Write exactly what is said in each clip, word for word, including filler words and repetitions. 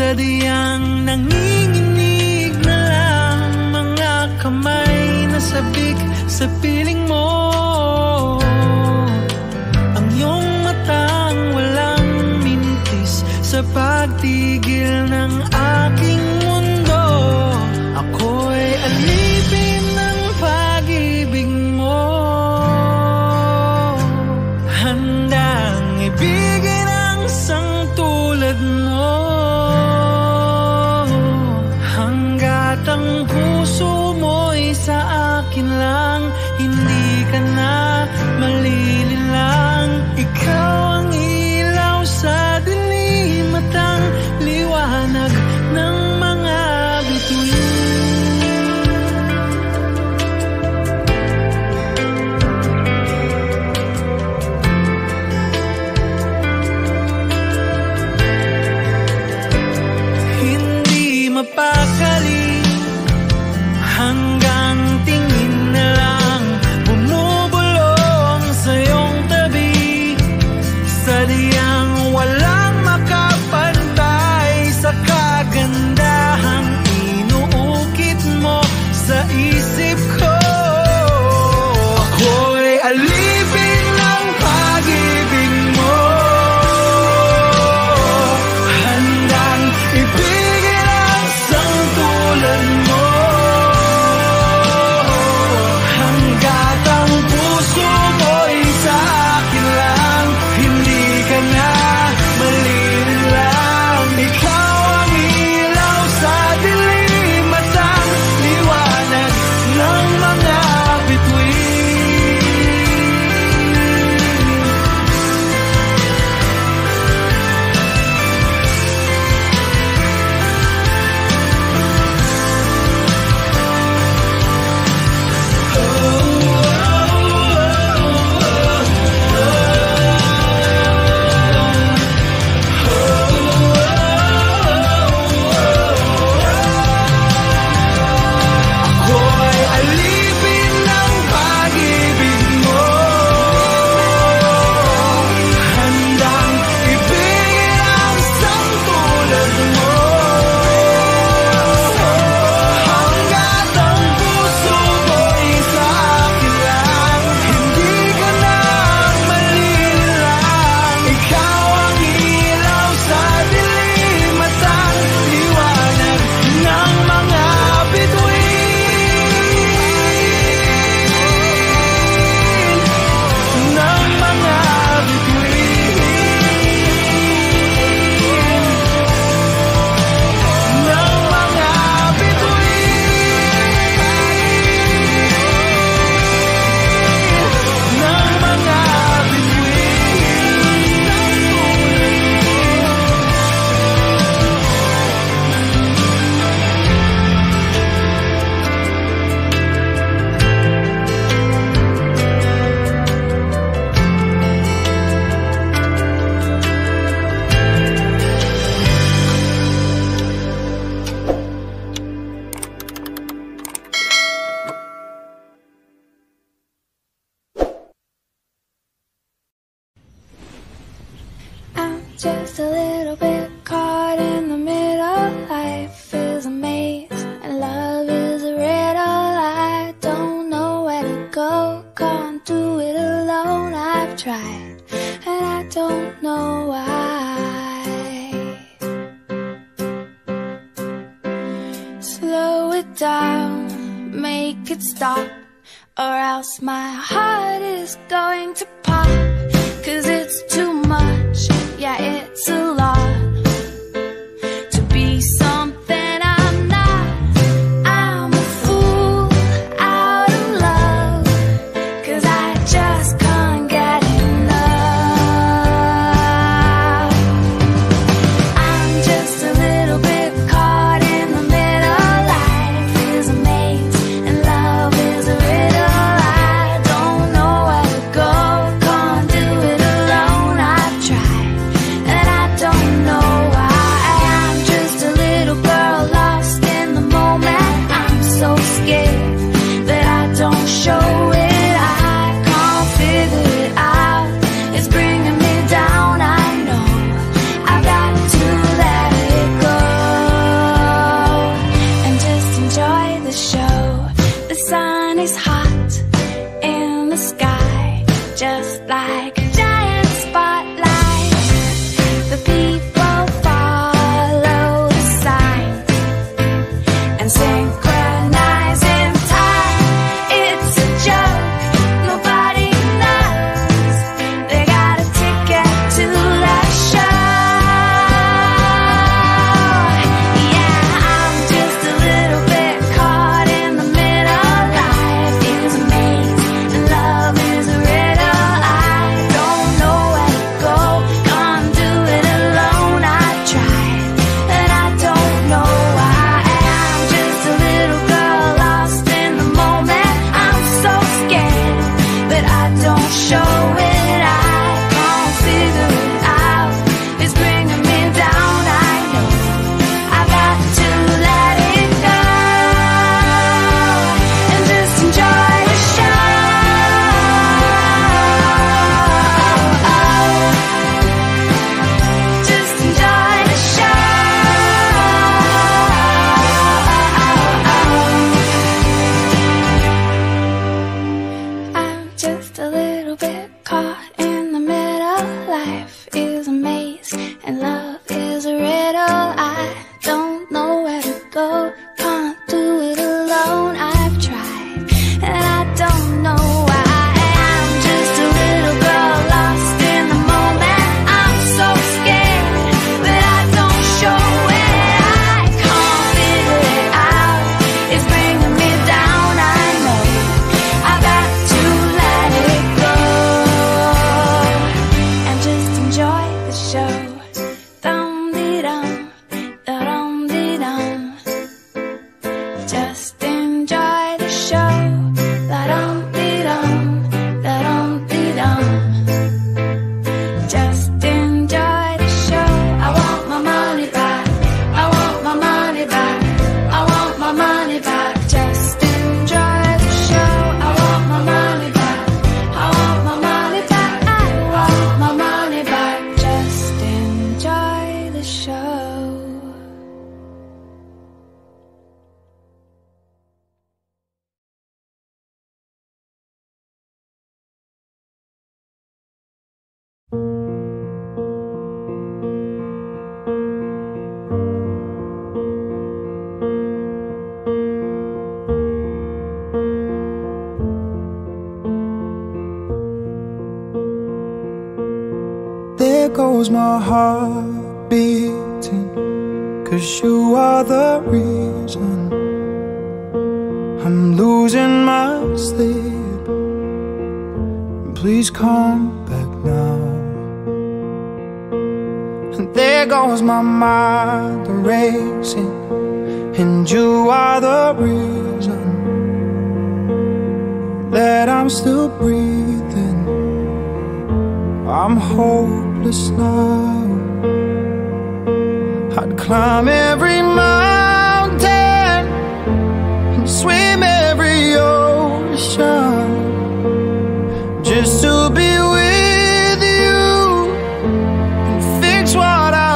Sadyang nanginginig na lang mga kamay na sabik sa piling mo. Ang iyong matang walang mintis sa pagtigil ng aking mundo. Ako'y alipin ng pag-ibig mo, handang ibigin ang isang tulad mo. Hanggat ang puso mo'y sa akin lang, hindi ka na malililang. Ikaw ang ilaw sa dilim at ang liwanag ng mga bituin. Mapakali hanggang tingin na lang bumubulong sa iyong tabi. Sadyang walang makapantay sa kagandahang inuukit mo sa isip ko. Ako'y alipin ng pag-ibig mo, handang ibigin tulad mo. Hanggat ang puso mo'y sa akin lang, hindi ka na malililang. Ikaw ang ilaw sa dilim at ang liwanag ng mga bituin. Just a little bit caught in the middle. Life is a maze and love is a riddle. I don't know where to go, can't do it alone. I've tried and I don't know why. Slow it down, make it stop, or else my heart is going to pop. Cause it's too much, yeah, it's a lot to be something I'm not. I'm a fool out of love, cause I just can't get enough. I'm just a little bit caught in the middle. Life is a maze and love is a riddle. I don't know where to go, can't do it alone. life is a maze and love is a riddle. I don't know where to go, can't do it alone. I've tried and I don't know why. I'm just a little girl lost in the moment. I'm so scared, but I don't show it. I can't figure it out, it's bringing me down. I know I got to let it go and just enjoy the show. Dum-dee-dum, da-dum-dee-dum. Just enjoy the show. Da-dum-dee-dum, da-dum-dee-dum. Just enjoy the show. I want my money back, I want my money back, I want my money back. Just enjoy the show. I want my money back, I want my money back, I want my money back. Just enjoy the show. There goes my heart beating, 'cause you are the reason I'm losing my sleep. Please come back now. And there goes my mind racing, and you are the reason that I'm still breathing. I'm hopeless now. I'd climb every mountain and swim every ocean just to be with you and fix what I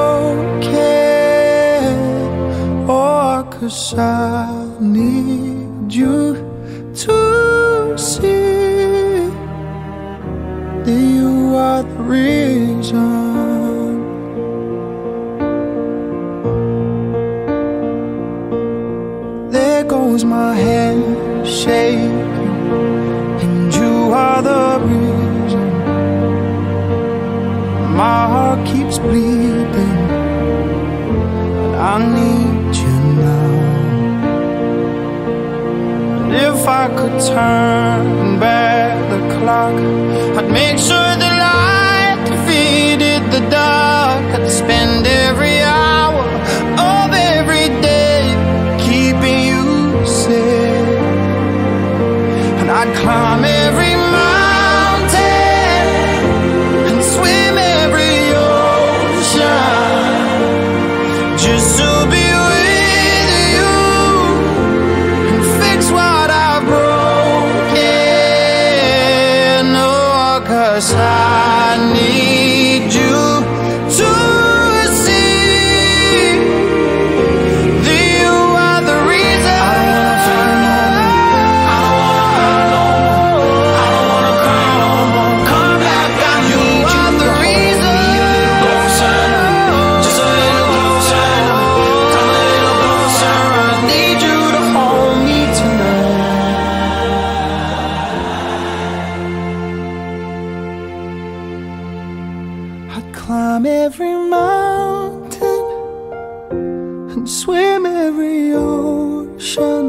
broken. Oh, 'cause I need you to see that you are the reason. There goes my head shaking, and you are the reason. My heart keeps bleeding, and I need you now. And if I could turn back the clock, I'd make sure the light defeated the dark. I'd spend every hour of every day keeping you safe, and I'd climb every mountain and swim every ocean just to be with you and fix what I've broken. Oh, 'cause I need you to see that you are the reason. I don't wanna find no more. I don't wanna hurt no more. I don't wanna cry no more. Come back, I need you. Are the reason. Closer, just a little closer. Come a little closer. I need you to hold me tonight. I'd climb every mountain and swim every ocean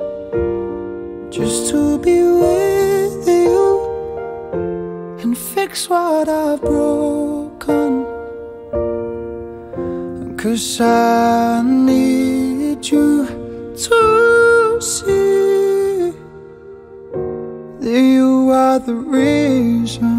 just to be with you and fix what I've broken. 'Cause I need you to see that you are the reason.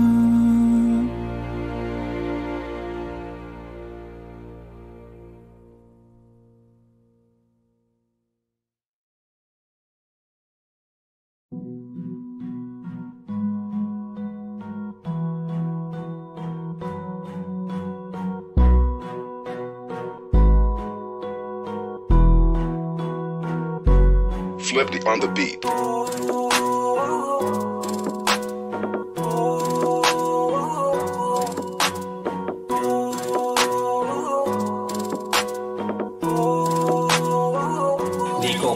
Flipped on the beat.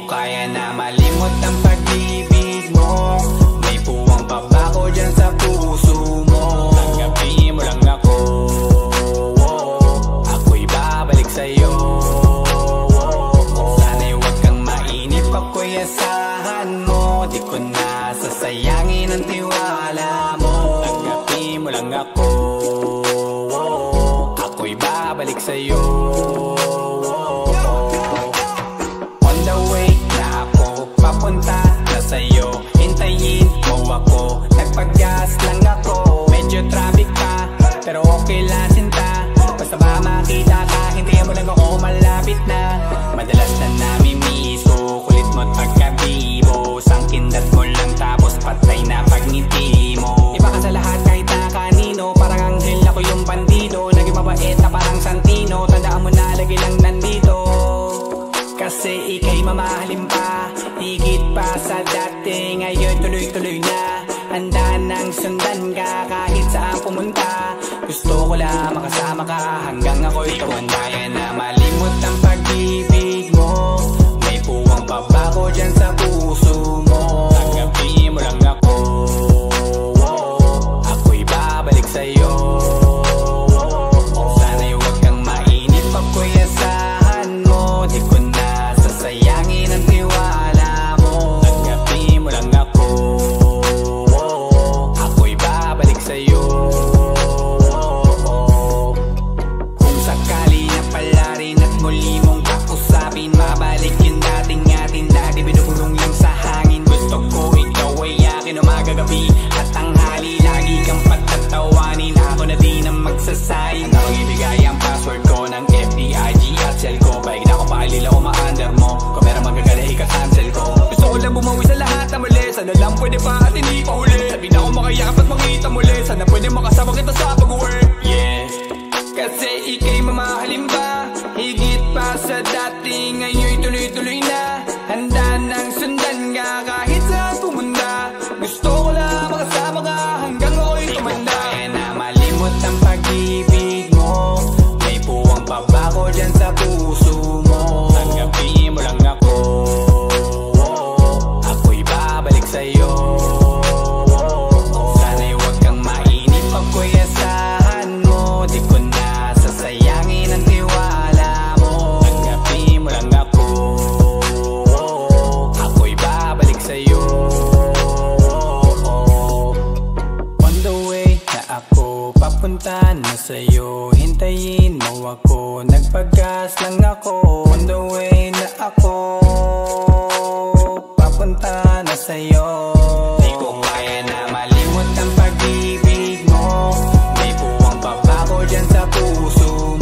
kaya na malimot ang pag-ibig mo. May puwang pa ba ko dyan sa puso mo? Tanggapin mo lang ako, ako'y babalik sa'yo. Sana'y huwag kang mainip, ako'y asahan mo. Di ko na sasayangin ang tiwala mo. Tanggapin mo lang ako, ako'y babalik sa'yo. On the way na ako, papunta na sa'yo. Hintayin mo ako, nagpag-gas lang ako. Medyo traffic pa, pero okay lang sinta. Basta ba makita ka, hintayin mo lang ako, malapit na. Madalas na namimiso, kulit mo't pagkabibo. Sangkindat mo lang tapos patay na pagngiti mo. Iba ka sa lahat kahit na kanino, parang anghel ako yung bandido. Naging mabait na parang Santino, tandaan mo na lagi lang nandito. Kasi ika'y mamahalin pa, higit pa sa dati. Ngayon tuloy-tuloy na, handa nang sundan ka kahit saan pumunta. Gusto ko lang makasama ka hanggang ako'y tumanda. Kaya na malimot ang pag-ibig mo. May puwang pa ba ko dyan sa puso mo? Tanggapin mo lang ako, ako'y babalik sa'yo. Sana'y huwag kang mainip, ako'y asahan mo. Di ko na sasayangin ang tiwala mo. Tanggapin mo lang ako, ako'y babalik sa'yo. Kung sakali na pala rin at muli mong kausapin, mabalik yung dating atin na di binubulong lang sa hangin. Gusto ko ikaw ay akin umagabi at tanghali, lagi kang patatawanin. Ako na din ang magsasayin. Ano ang ibigay ang password ko ng F B I G at cell ko. Paig na ako pakalila o ma-under mo. Kung meron magagala ika-cancel ko. Gusto ko lang bumawi sa lahat na mali. Sana lang pwede pa at hindi pa huli. Sabi na ako makayakap at makita muli. Sana pwede makasama kita sa pag-work. Yeah, kasi ika'y mamahalin ba, higit pa sa dati. Ngayon'y tuloy-tuloy na, handa nang sundan ka kahit saan pumunta. Gusto ko lang makasama ka hanggang ako'y tumanda. Kaya na malimot ang pag-ibig mo. May puwang pa ba ko dyan sa puso mo? Tanggapin mo lang ako, ako'y babalik sa'yo. Sana'y huwag kang mainip, ako'y asahan mo. Di ko na sasayangin ang tiwala mo. Tanggapin mo lang ako, ako'y babalik sa'yo. On the way na ako, papunta na sa'yo. Hintayin mo ako, nagpag-gas lang ako. On the way na ako, papunta na sa'yo. Di ko kaya na malimot ang pag-ibig mo. May puwang pa ba ko dyan sa puso